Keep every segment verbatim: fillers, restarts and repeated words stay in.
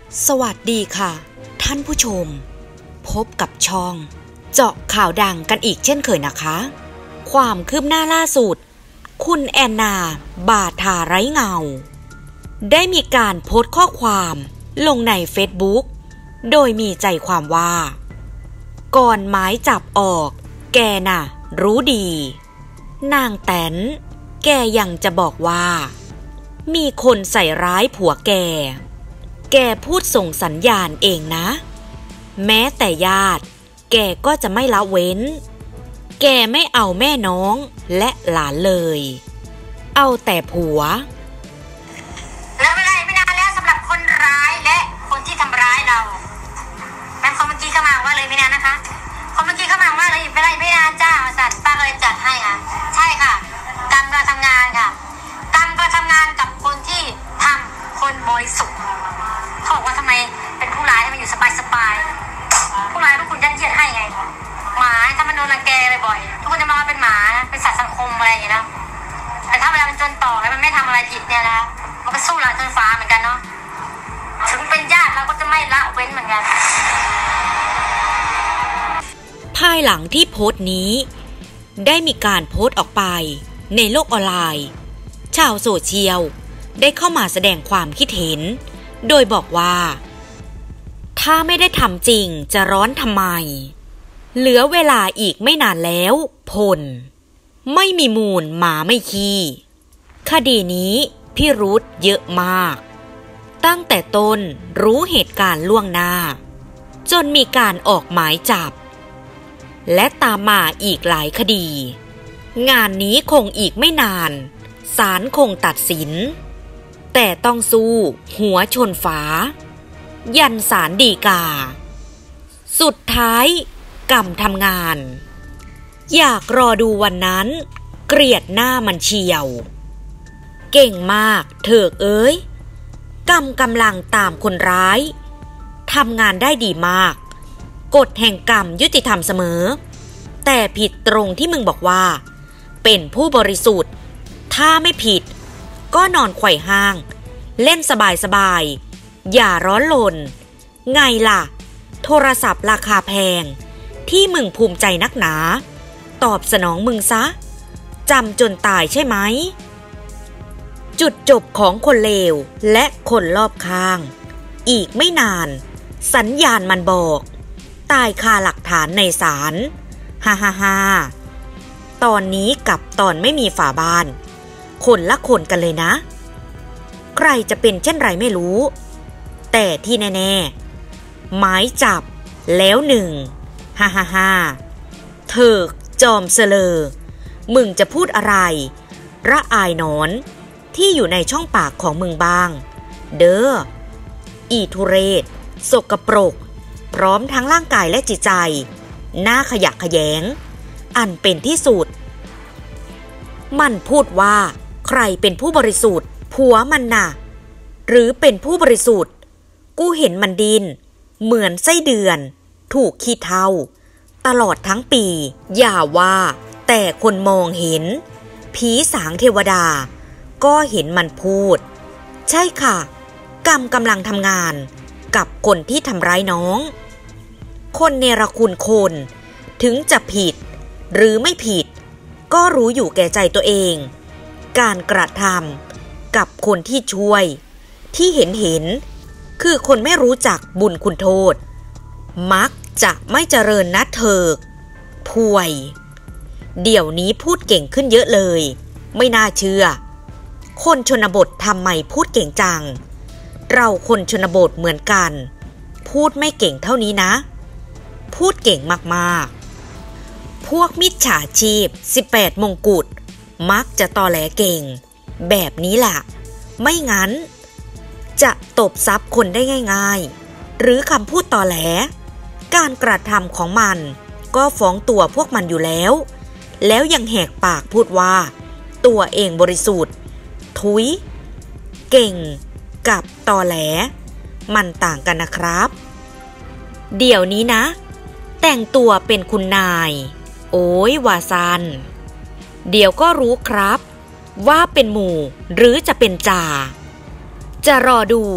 สวัสดีค่ะท่านผู้ชมพบกับช่องเจาะข่าวดังกันอีกเช่นเคยนะคะความคืบหน้าล่าสุดคุณแอนนาบาทาไร้เงาได้มีการโพสต์ข้อความลงใน Facebook โดยมีใจความว่าก่อนหมายจับออกแกน่ะรู้ดีนางแตนแกยังจะบอกว่ามีคนใส่ร้ายผัวแกแกพูดส่งสัญญาณเองนะแม้แต่ญาติแกก็จะไม่ละเว้นแกไม่เอาแม่น้องและหลานเลยเอาแต่ผัวแล้วไม่ได้ไม่นานแล้วสำหรับคนร้ายและคนที่ทำร้ายเราแม่คนเมื่อกี้เข้ามาว่าเลยไม่นานนะคะคนเมื่อกี้เข้ามาว่าเลยไม่ได้ไม่นานจ้าสัตว์ป้าก็เลยจัดให้ค่ะใช่ค่ะกรรมการทำงานค่ะกรรมการทำงานกับคนที่ทำคนบริสุทธิ์เขาบอกว่าทำไมเป็นผู้ร้ายทำไมอยู่สบายสบายผู้ร้ายพวกคุณยัดเยียดให้ไงหมาถ้ามันโดนรังแกบ่อยๆทุกคนจะมองว่าเป็นหมาเป็นสัตว์สังคมอะไรอย่างเงี้ยนะแต่ถ้าเวลามันจนต่อแล้วมันไม่ทำอะไรผิดเนี่ยนะมันก็สู้หลังจนฟ้าเหมือนกันเนาะถึงเป็นญาติเราก็จะไม่ละเว้นเหมือนกันภายหลังที่โพสต์นี้ได้มีการโพสต์ออกไปในโลกออนไลน์ชาวโซเชียลได้เข้ามาแสดงความคิดเห็นโดยบอกว่าถ้าไม่ได้ทำจริงจะร้อนทำไมเหลือเวลาอีกไม่นานแล้วพลไม่มีมูลหมาไม่ขี้คดีนี้พิรุธเยอะมากตั้งแต่ต้นรู้เหตุการณ์ล่วงหน้าจนมีการออกหมายจับและตามมาอีกหลายคดีงานนี้คงอีกไม่นานศาลคงตัดสินแต่ต้องสู้หัวชนฝายันศาลฎีกาสุดท้ายกรรมทำงานอยากรอดูวันนั้นเกลียดหน้ามันเฉียวเก่งมากเถิกเอ้ยกรรมกำลังตามคนร้ายทำงานได้ดีมากกฎแห่งกรรมยุติธรรมเสมอแต่ผิดตรงที่มึงบอกว่าเป็นผู้บริสุทธิ์ถ้าไม่ผิดก็นอนไขว่ห้างเล่นสบายๆอย่าร้อนรนไงล่ะโทรศัพท์ราคาแพงที่มึงภูมิใจนักหนาตอบสนองมึงซะจำจนตายใช่ไหมจุดจบของคนเลวและคนรอบข้างอีกไม่นานสัญญาณมันบอกตายคาหลักฐานในศาลฮ่าฮ่าฮ่าตอนนี้กับตอนไม่มีฝาบ้านคนละคนกันเลยนะใครจะเป็นเช่นไรไม่รู้แต่ที่แน่ๆหมายจับแล้วหนึ่งฮ่าฮ่าฮ่าเถิกจอมเสลอมึงจะพูดอะไรระอายหนอนที่อยู่ในช่องปากของมึงบ้างเด้ออีทุเรศสกปรกพร้อมทั้งร่างกายและจิตใจหน้าขยะแขยงอันเป็นที่สุดมันพูดว่าใครเป็นผู้บริสุทธิ์ผัวมันน่ะหรือเป็นผู้บริสุทธิ์กูเห็นมันดินเหมือนไส้เดือนถูกขี้เถ้าตลอดทั้งปีอย่าว่าแต่คนมองเห็นผีสางเทวดาก็เห็นมันพูดใช่ค่ะกรรมกำลังทำงานกับคนที่ทำร้ายน้องคนเนรคุณคนถึงจะผิดหรือไม่ผิดก็รู้อยู่แก่ใจตัวเองการกระทำกับคนที่ช่วยที่เห็นเห็นคือคนไม่รู้จักบุญคุณโทษมักจะไม่เจริญนะเถิกป่วยเดี๋ยวนี้พูดเก่งขึ้นเยอะเลยไม่น่าเชื่อคนชนบททำไมพูดเก่งจังเราคนชนบทเหมือนกันพูดไม่เก่งเท่านี้นะพูดเก่งมากๆพวกมิจฉาชีพสิบแปดมงกุฎมักจะตอแหลเก่งแบบนี้แหละไม่งั้นจะตบซับคนได้ง่ายๆหรือคำพูดตอแหลการกระทำของมันก็ฟ้องตัวพวกมันอยู่แล้วแล้วยังแหกปากพูดว่าตัวเองบริสุทธิ์ทุยเก่งกับตอแหลมันต่างกันนะครับเดี๋ยวนี้นะแต่งตัวเป็นคุณนายโอ้ยวาซันเดี๋ยวก็รู้ครับว่าเป็นหมู่หรือจะเป็นจ่าจะรอดู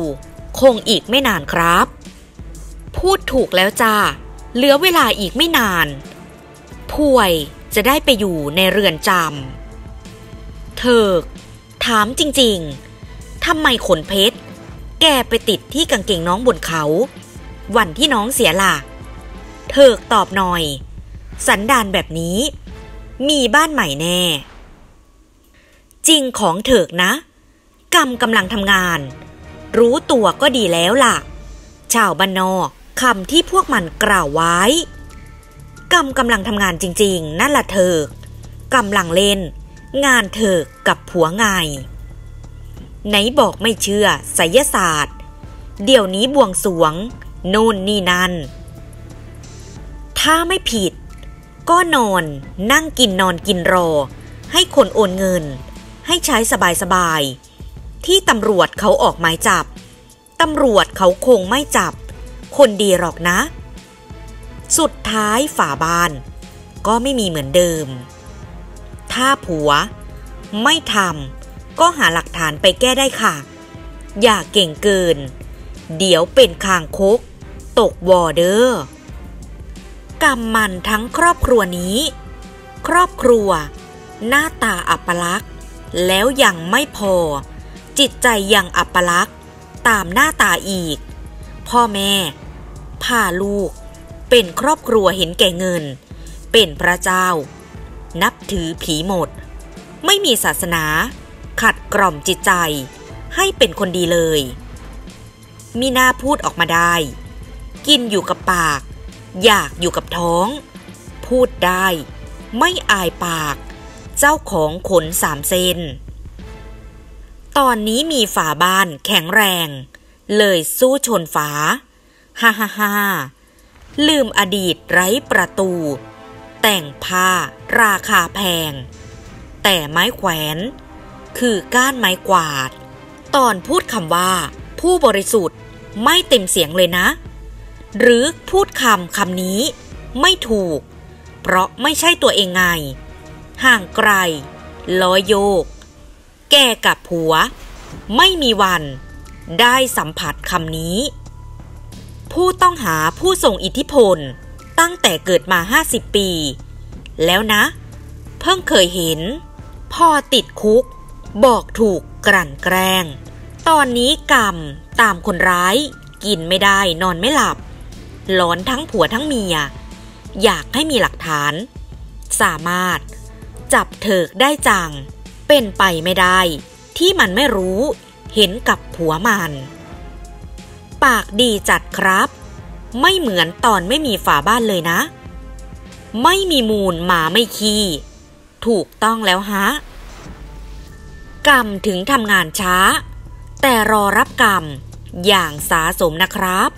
คงอีกไม่นานครับพูดถูกแล้วจ้าเหลือเวลาอีกไม่นานป่วยจะได้ไปอยู่ในเรือนจำเถิกถามจริงๆทำไมขนเพชรแกไปติดที่กางเกงน้องบนเขาวันที่น้องเสียล่ะเถิกตอบหน่อยสันดานแบบนี้มีบ้านใหม่แน่จริงของเถิกนะกรรมกำลังทำงานรู้ตัวก็ดีแล้วล่ะชาวบ้านนอกคำที่พวกมันกล่าวไว้กรรมกำลังทำงานจริงๆนั่นล่ะเถิกกำลังเล่นงานเถิกกับผัวไงไหนบอกไม่เชื่อไสยศาสตร์เดี๋ยวนี้บวงสรวงโน่นนี่นั่นถ้าไม่ผิดก็นอนนั่งกินนอนกินรอให้คนโอนเงินให้ใช้สบายๆที่ตำรวจเขาออกหมายจับตำรวจเขาคงไม่จับคนดีหรอกนะสุดท้ายฝาบ้านก็ไม่มีเหมือนเดิมถ้าผัวไม่ทำก็หาหลักฐานไปแก้ได้ค่ะอย่าเก่งเกินเดี๋ยวเป็นคางคกตกวอเดอร์กำมันทั้งครอบครัวนี้ครอบครัวหน้าตาอัปลักษณ์แล้วยังไม่พอจิตใจยังอัปลักษณ์ตามหน้าตาอีกพ่อแม่พาลูกเป็นครอบครัวเห็นแก่เงินเป็นพระเจ้านับถือผีหมดไม่มีศาสนาขัดกล่อมจิตใจให้เป็นคนดีเลยมีหน้าพูดออกมาได้กินอยู่กับปากอยากอยู่กับท้องพูดได้ไม่อายปากเจ้าของขนสามเส้นตอนนี้มีฝาบ้านแข็งแรงเลยสู้ชนฝาฮ่าฮ่าฮ่าลืมอดีตไร้ประตูแต่งผ้าราคาแพงแต่ไม้แขวนคือก้านไม้กวาดตอนพูดคำว่าผู้บริสุทธิ์ไม่เต็มเสียงเลยนะหรือพูดคำคำนี้ไม่ถูกเพราะไม่ใช่ตัวเองไงห่างไกลล้อโยกแกกับผัวไม่มีวันได้สัมผัสคำนี้ผู้ต้องหาผู้ทรงอิทธิพลตั้งแต่เกิดมาห้าสิบปีแล้วนะเพิ่งเคยเห็นพอติดคุกบอกถูกกลั่นแกล้งตอนนี้กรรมตามคนร้ายกินไม่ได้นอนไม่หลับหลอนทั้งผัวทั้งเมียอยากให้มีหลักฐานสามารถจับเถิกได้จังเป็นไปไม่ได้ที่มันไม่รู้เห็นกับผัวมันปากดีจัดครับไม่เหมือนตอนไม่มีฝาบ้านเลยนะไม่มีมูลหมาไม่ขี้ถูกต้องแล้วฮะกรรมถึงทำงานช้าแต่รอรับกรรมอย่างสาสมนะครับ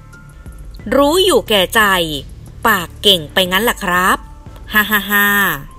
รู้อยู่แก่ใจปากเก่งไปงั้นล่ะครับฮ่าฮ่าฮ่า